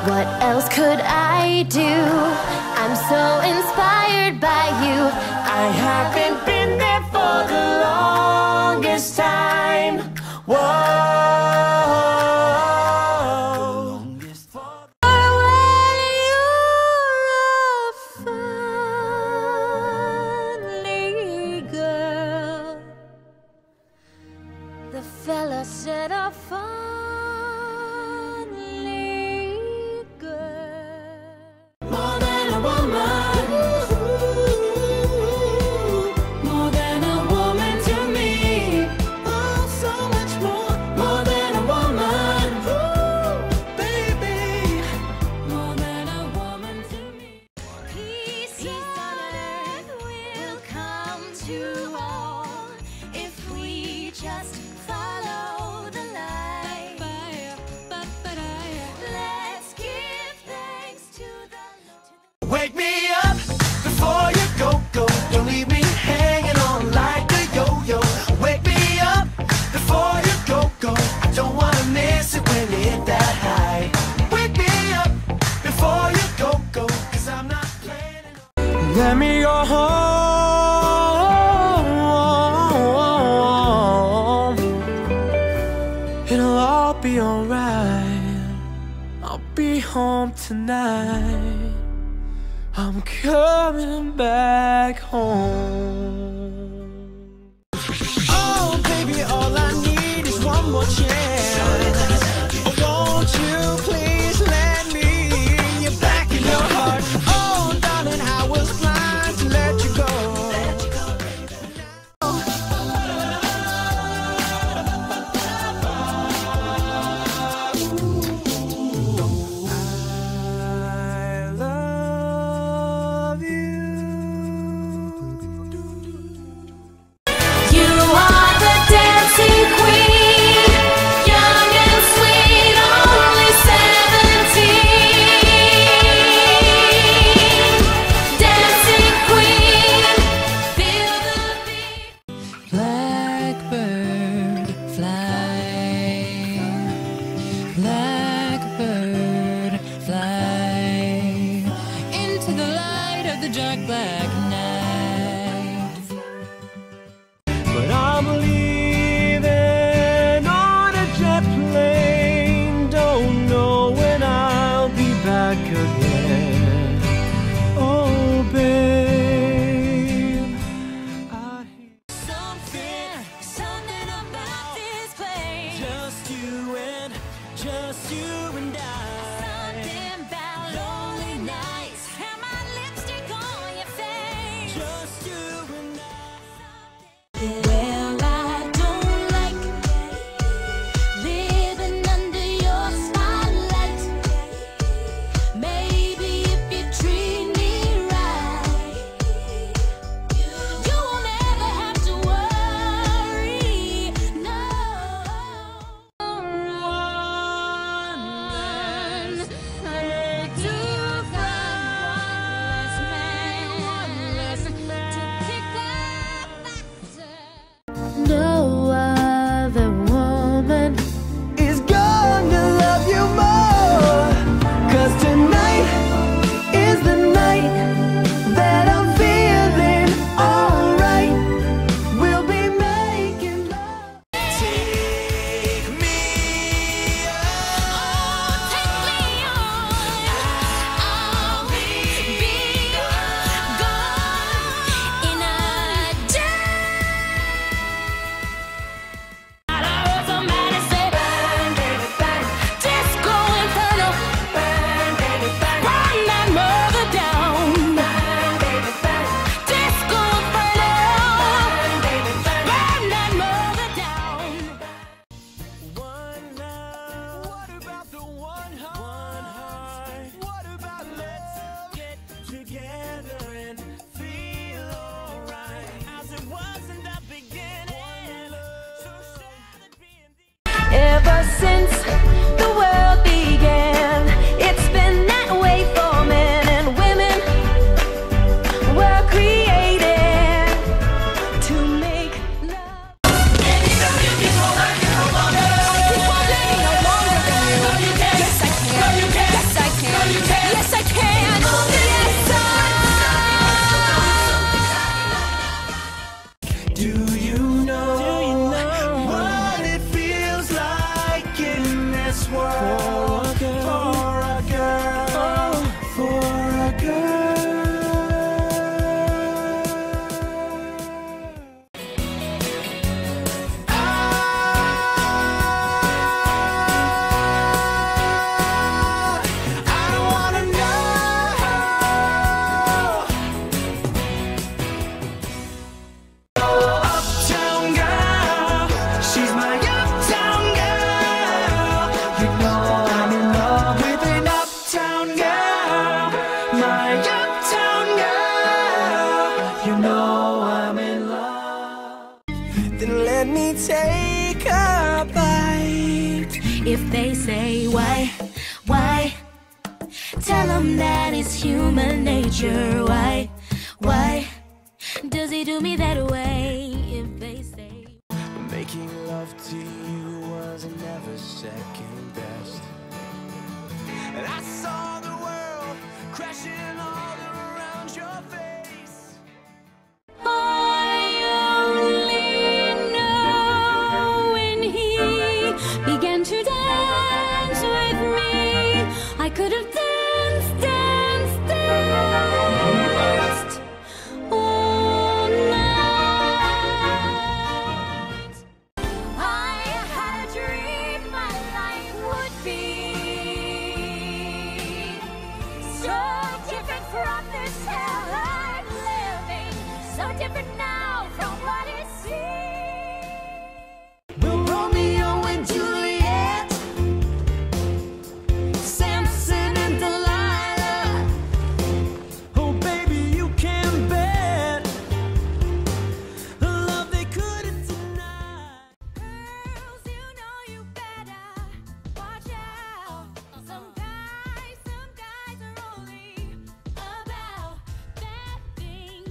What else could I do? I'm so inspired by you. I haven't been there for the longest time. Whoa. The fella said a funny girl. More than a woman. More than a woman to me. Oh, so much more. More than a woman. Ooh, baby. More than a woman to me. Peace on earth will come to all if we just follow the light. Let's give thanks to the Lord. Wake me up before you go. Don't leave me hanging on like a yo-yo. Wake me up before you go. I don't wanna miss it when you hit that high. Wake me up before you go. 'Cause I'm not planning on. Let me go home. It'll all be alright. I'll be home tonight. I'm coming back home. Oh, baby, all I need is one more chance. Oh, won't you please let me in your back in your heart? Oh, darling, I was blind to let you go. You are the dancing queen, young and sweet, only 17. Dancing queen, feel the beat. Blackbird fly, blackbird fly into the light of the dark black night. But I'm leaving on a jet plane. Don't know when I'll be back again. Oh, babe, I hear Something about this place. just you and I. Something about lonely nights and my lipstick on your face. Just you and I. Well, I don't like living under your spotlight. Maybe if you treat me right, you won't ever have to worry. No. One man If they say why, tell them that it's human nature. Why does he do me that way? If they say making love to you was never second best, and I saw the world crashing all around your face. I only know when he began to dance with me, I could have danced all night. I had a dream my life would be so different from this hell I'm living, so different now from what it seems. We're Romeo and Juliet, Samson and Delilah. Oh baby, you can bet the love they couldn't deny. Girls, you know you better watch out. Some guys are only about that thing.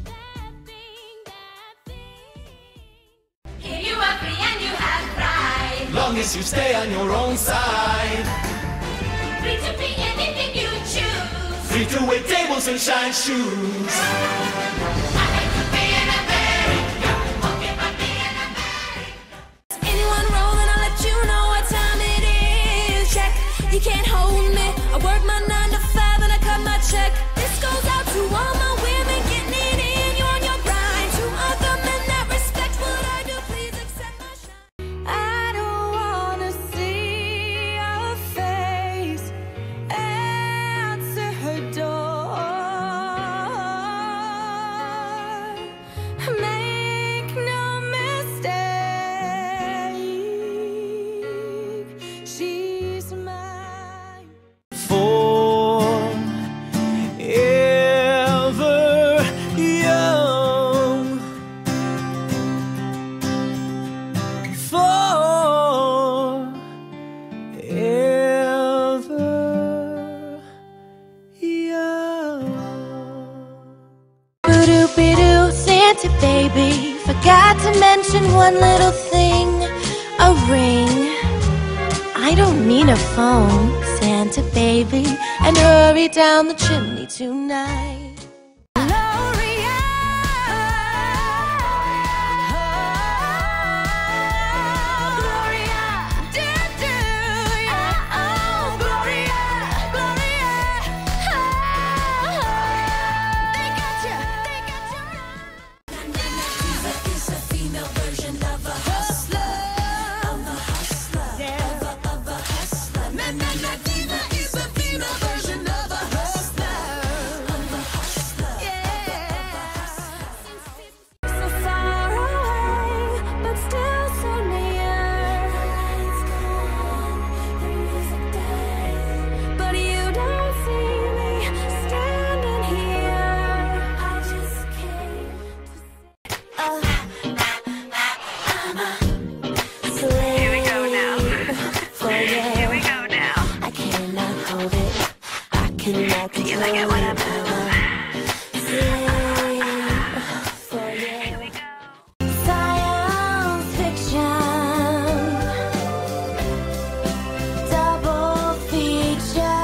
Here you are free and you have pride. Long as you stay on your own side, Free to be anything you choose. free to wait tables and shine shoes. I hate to be in America. Won't give up being America. Anyone roll and I'll let you know what time it is. Check, you can't hold me. I work my 9 to 5 and I cut my check. This goes out to all my women getting it in. You on your grind. To other men that respect what I do, please accept my shine. I don't wanna see your face. Answer her door. Make no mistake, she's mine. Forever young, forever young. Boo-doo-be-doo, Santa baby, forgot to mention one little thing, a ring. I don't mean a phone, Santa baby, and hurry down the chimney tonight. Gloria, Gloria, do-do, yeah, oh, Gloria, Gloria, they got you Diva is a female version of a hustler, yeah. Of a hustler. Na Diva is a female version of a hustler, yeah. So far away, but still so near. But you don't see me standing here. I just came to say, here we go now. Here we go now. I cannot hold it. I cannot control it. Here we go. Science fiction, double feature.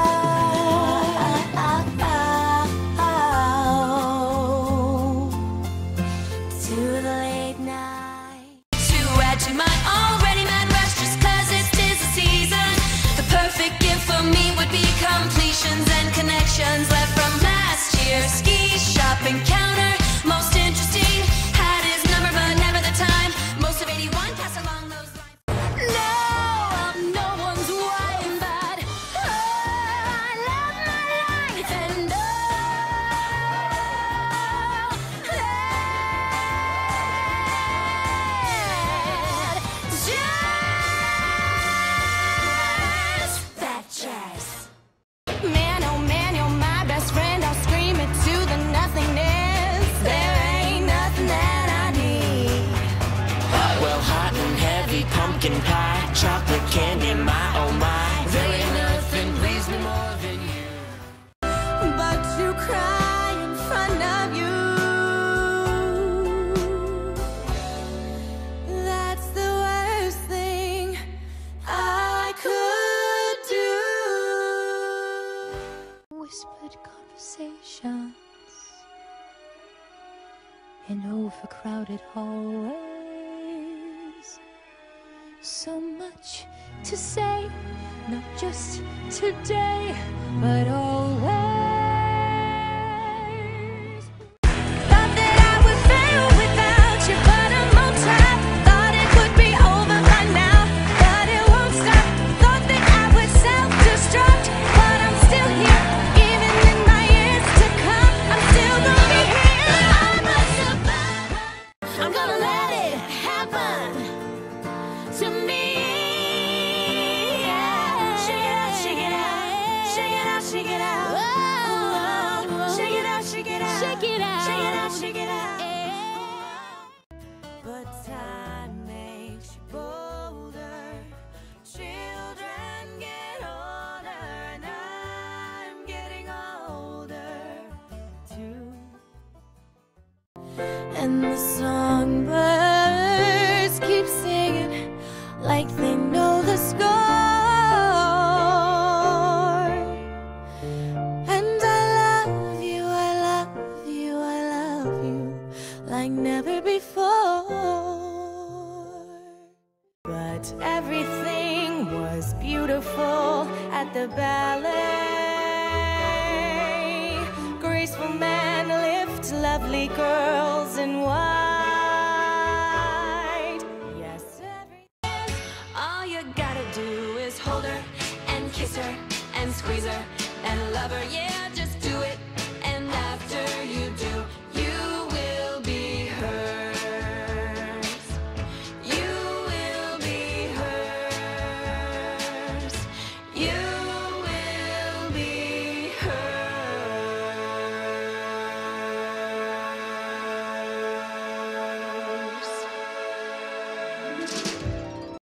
To the late night. To add to my already mad rush, just 'cause it's tis the season. The perfect gift for me would be completions and connections left from last year. Ski shop encounter, most interesting. Had his number, but never the time. Most of 81 pass along those lines. No, I'm no one's wife, but I love my life and just that jazz. Man, oh man, you're my best friend. I'll scream it to the nothingness. There ain't nothing that I need. Well, hot and heavy pumpkin pie, chocolate candy, my oh my. crowded hallways. So much to say, not just today, but always. Thought that I would fail without you, but I'm on top. Thought it would be over by now, but it won't stop. Thought that I would self-destruct, but I'm still here. Even in my years to come, I'm still gonna be here. I'm a survivor. I'm gonna let it happen to me. Shake it out, shake it out, shake it out, shake it out. Shake it out, shake it out, shake it out, shake it out, shake it out. But time makes you bolder. Children get older, and I'm getting older too. And the songbirds keep singing like they know the score. And I love you, I love you, I love you like never before. But everything was beautiful at the ballet. Graceful men lift lovely girls in white. Yes, all you gotta do is hold her and kiss her and squeeze her and love her. Yeah, just